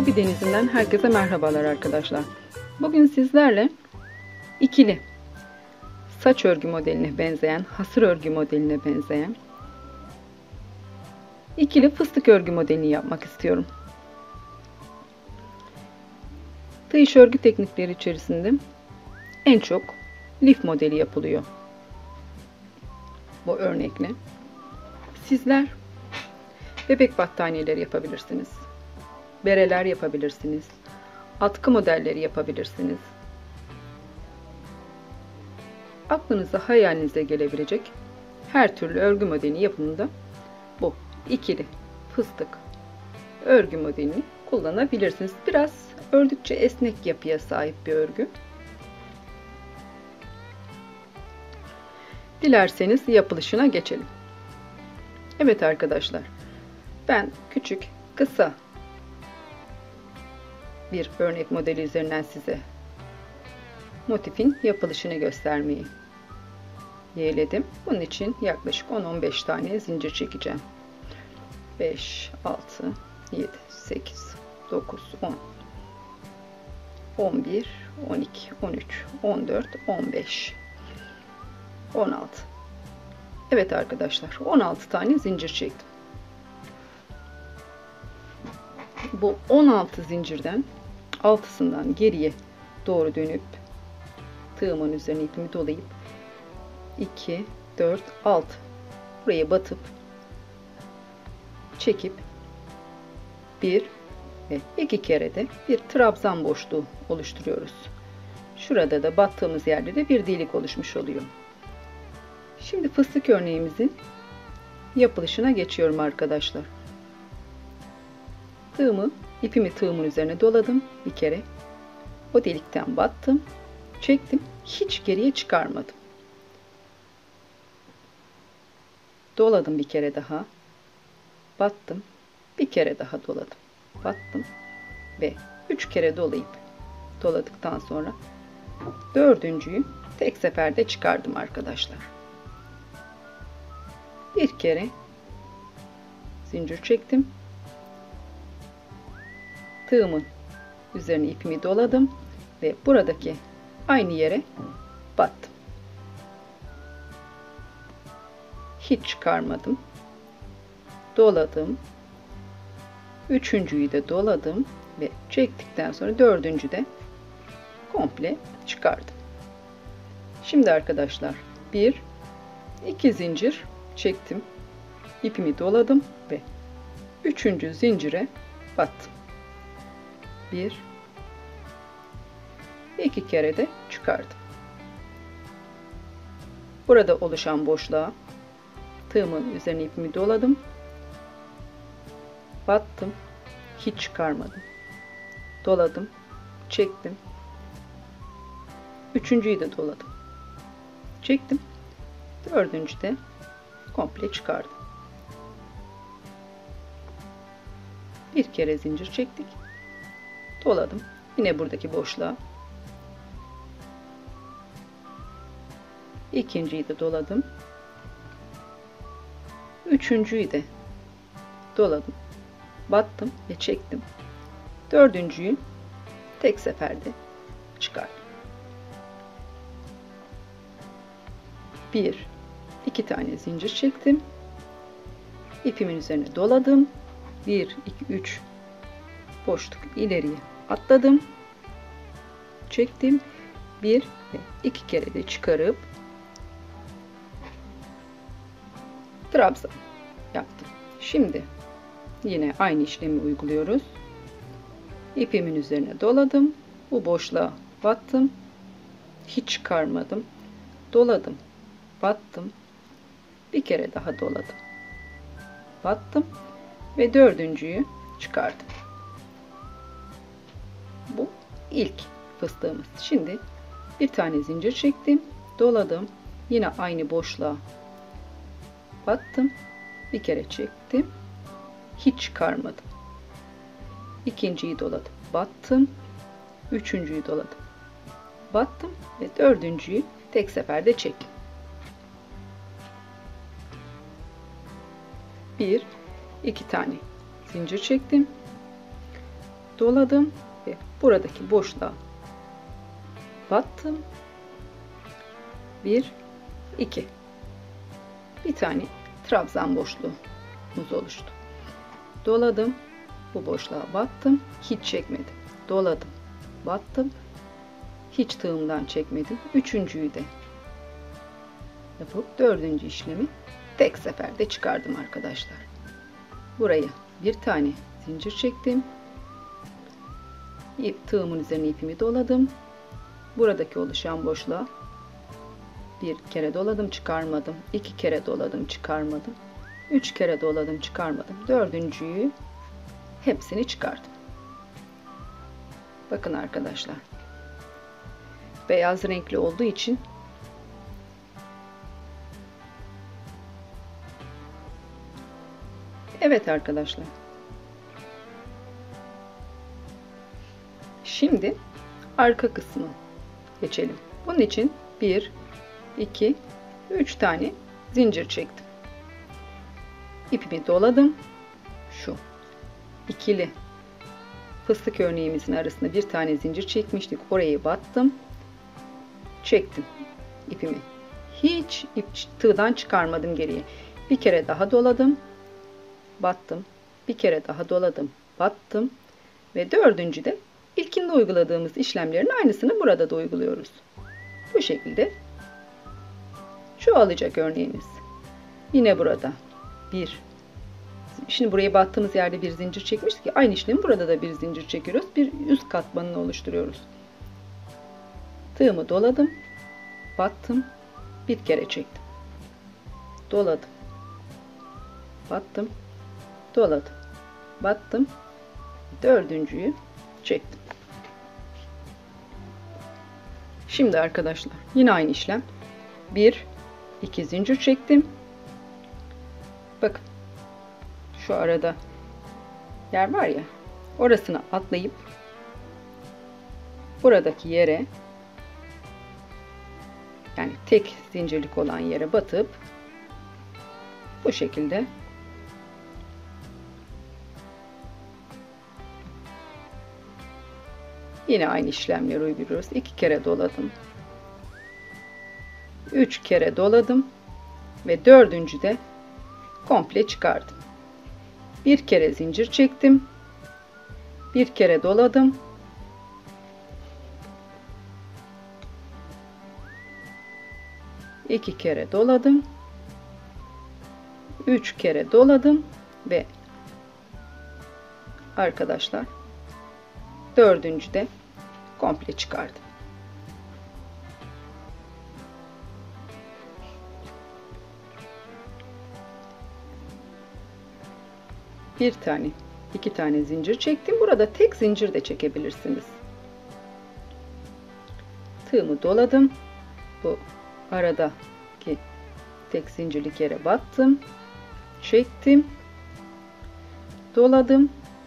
Hobi Denizi'nden herkese merhabalar arkadaşlar. Bugün sizlerle ikili saç örgü modeline benzeyen, hasır örgü modeline benzeyen ikili fıstık örgü modelini yapmak istiyorum. Tığ iş örgü teknikleri içerisinde en çok lif modeli yapılıyor bu örnekle. Sizler bebek battaniyeleri yapabilirsiniz. Bereler yapabilirsiniz. Atkı modelleri yapabilirsiniz. Aklınıza, hayalinize gelebilecek her türlü örgü modeli yapımında bu ikili fıstık örgü modelini kullanabilirsiniz. Biraz ördükçe esnek yapıya sahip bir örgü. Dilerseniz yapılışına geçelim. Evet arkadaşlar, ben küçük, kısa bir örnek modeli üzerinden size motifin yapılışını göstermeyi yeğledim. Bunun için yaklaşık 10-15 tane zincir çekeceğim. 5, 6, 7, 8, 9, 10, 11, 12, 13, 14, 15, 16. Evet arkadaşlar, 16 tane zincir çektim. Bu 16 zincirden 6'sından geriye doğru dönüp tığımın üzerine ipimi dolayıp 2, 4, 6 buraya batıp çekip 1 ve 2 kere de bir trabzan boşluğu oluşturuyoruz. Şurada da battığımız yerde de bir delik oluşmuş oluyor. Şimdi fıstık örneğimizin yapılışına geçiyorum arkadaşlar. İpimi tığımın üzerine doladım bir kere. O delikten battım, çektim, hiç geriye çıkarmadım. Doladım bir kere daha, battım, bir kere daha doladım, battım ve 3 kere doladıktan sonra dördüncüyü tek seferde çıkardım arkadaşlar. Bir kere zincir çektim. Tığımın üzerine ipimi doladım ve buradaki aynı yere battım. Hiç çıkarmadım. Doladım. Üçüncüyü de doladım ve çektikten sonra dördüncü de komple çıkardım. Şimdi arkadaşlar 2 zincir çektim. İpimi doladım ve üçüncü zincire battım. 1, 2 kere de çıkardım. Burada oluşan boşluğa tığımın üzerine ipimi doladım. Battım. Hiç çıkarmadım. Doladım. Çektim. Üçüncüyü de doladım. Çektim. Dördüncü de komple çıkardım. Bir kere zincir çektik. Doladım. Yine buradaki boşluğa. İkinciyi de doladım. Üçüncüyü de doladım. Battım ve çektim. Dördüncüyü tek seferde çıkardım. 2 tane zincir çektim. İpimin üzerine doladım. 1, 2, 3 boşluk ileriye atladım. Çektim. 1 ve 2 kere de çıkarıp trabzan yaptım. Şimdi yine aynı işlemi uyguluyoruz. İpimin üzerine doladım. Bu boşluğa battım. Hiç çıkarmadım. Doladım. Battım. Bir kere daha doladım. Battım ve dördüncüyü çıkardım. Bu ilk fıstığımız. Şimdi bir tane zincir çektim. Doladım. Yine aynı boşluğa battım. Bir kere çektim. Hiç çıkarmadım. İkinciyi doladım. Battım. Üçüncüyü doladım. Battım ve dördüncüyü tek seferde çektim. 2 tane zincir çektim. doladım ve buradaki boşluğa battım. 1 2 bir tane trabzan boşluğumuz oluştu. Doladım, bu boşluğa battım, hiç çekmedim. Doladım, battım, hiç tığımdan çekmedim. Üçüncüyü de yapıp dördüncü işlemi tek seferde çıkardım arkadaşlar. Buraya bir tane zincir çektim. Tığımın üzerine ipimi doladım. Buradaki oluşan boşluğa bir kere doladım, çıkarmadım. 2 kere doladım, çıkarmadım. 3 kere doladım, çıkarmadım. Dördüncüyü hepsini çıkardım. Bakın arkadaşlar. Beyaz renkli olduğu için evet arkadaşlar. Şimdi arka kısmı geçelim. Bunun için 1 2 3 tane zincir çektim. İpimi doladım. Şu ikili fıstık örneğimizin arasında bir tane zincir çekmiştik. Orayı battım. Çektim ipimi. Hiç tığdan çıkarmadım geriye. Bir kere daha doladım. Battım. Bir kere daha doladım. Battım. Ve dördüncüde ilkinde uyguladığımız işlemlerin aynısını burada da uyguluyoruz. Bu şekilde çoğalacak örneğimiz. Yine burada bir. Şimdi buraya battığımız yerde bir zincir çekmiştik. Aynı işlemi burada da bir zincir çekiyoruz. Bir üst katmanını oluşturuyoruz. Tığımı doladım. Battım. Bir kere çektim. Doladım. Battım. Doladım. Battım. Dördüncüyü çektim. Şimdi arkadaşlar yine aynı işlem. 1 2 zincir çektim. Bakın şu arada yer var ya, orasını atlayıp buradaki yere, yani tek zincirlik olan yere batıp bu şekilde yine aynı işlemleri uyguluyoruz. 2 kere doladım. 3 kere doladım ve dördüncüde komple çıkardım. Bir kere zincir çektim. Bir kere doladım. İki kere doladım. 3 kere doladım ve arkadaşlar dördüncüde komple çıkardım. Bir tane, 2 tane zincir çektim. Burada tek zincir de çekebilirsiniz. Tığımı doladım. Bu aradaki tek zincirlik yere battım. Çektim. Doladım.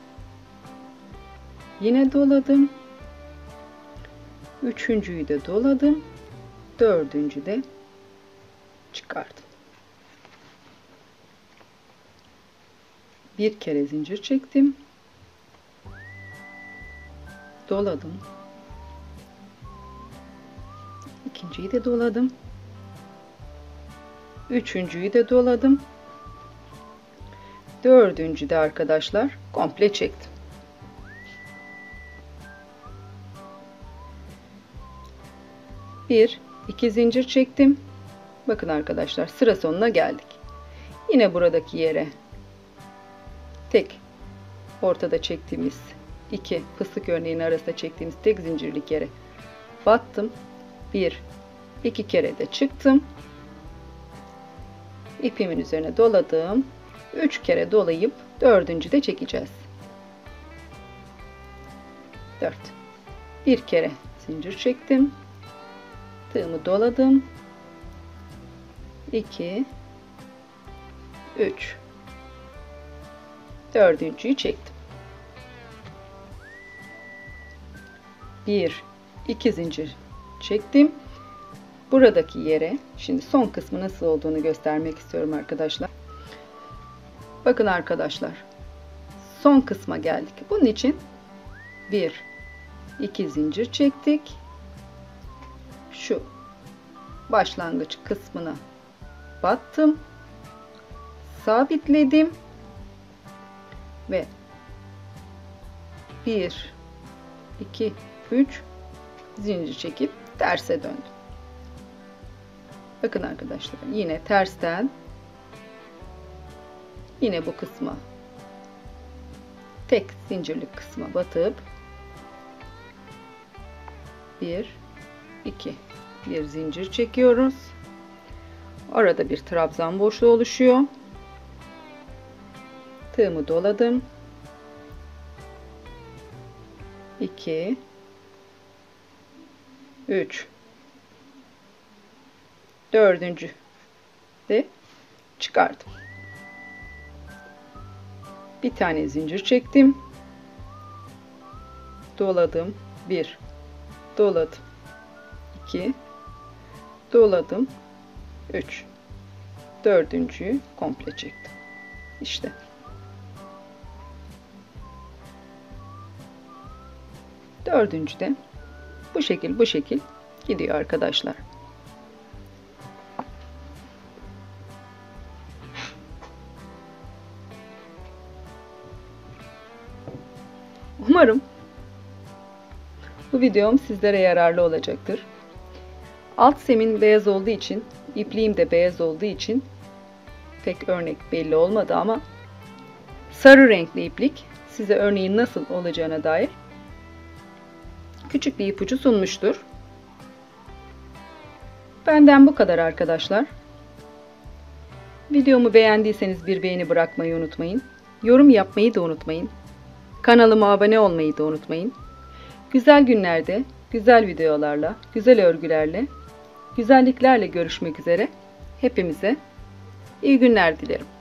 Yine doladım. Üçüncüyü de doladım. Dördüncü de çıkardım. Bir kere zincir çektim. Doladım. İkinciyi de doladım. Üçüncüyü de doladım. Dördüncü de arkadaşlar komple çektim. Bir, iki zincir çektim. Bakın arkadaşlar sıra sonuna geldik. Yine buradaki yere tek ortada çektiğimiz iki fıstık örneğinin arasında çektiğimiz tek zincirlik yere battım. Bir, iki kere de çıktım. İpimin üzerine doladım. 3 kere dolayıp dördüncü de çekeceğiz. 4. Bir kere zincir çektim. Tığımı doladım. 2 3 dördüncüyü çektim. 1 2 zincir çektim. Buradaki yere şimdi son kısmı nasıl olduğunu göstermek istiyorum arkadaşlar. Bakın arkadaşlar, son kısma geldik. Bunun için 1 2 zincir çektik. Şu başlangıç kısmına battım, sabitledim ve 1 2 3 zincir çekip terse döndüm. Bakın arkadaşlar, yine tersten yine bu kısma, tek zincirlik kısma batıp 1 2 bir zincir çekiyoruz. Orada bir trabzan boşluğu oluşuyor. Tığımı doladım. 2 3 dördüncü de çıkardım. Bir tane zincir çektim. Doladım. 1 doladım. 2 doladım. 3 dördüncüyü komple çektim. İşte dördüncü de bu şekil gidiyor arkadaşlar. Umarım bu videom sizlere yararlı olacaktır. Alt zemin beyaz olduğu için, ipliğim de beyaz olduğu için pek örnek belli olmadı ama sarı renkli iplik size örneğin nasıl olacağına dair küçük bir ipucu sunmuştur. Benden bu kadar arkadaşlar. Videomu beğendiyseniz bir beğeni bırakmayı unutmayın. Yorum yapmayı da unutmayın. Kanalıma abone olmayı da unutmayın. Güzel günlerde, güzel videolarla, güzel örgülerle, güzelliklerle görüşmek üzere. Hepimize iyi günler dilerim.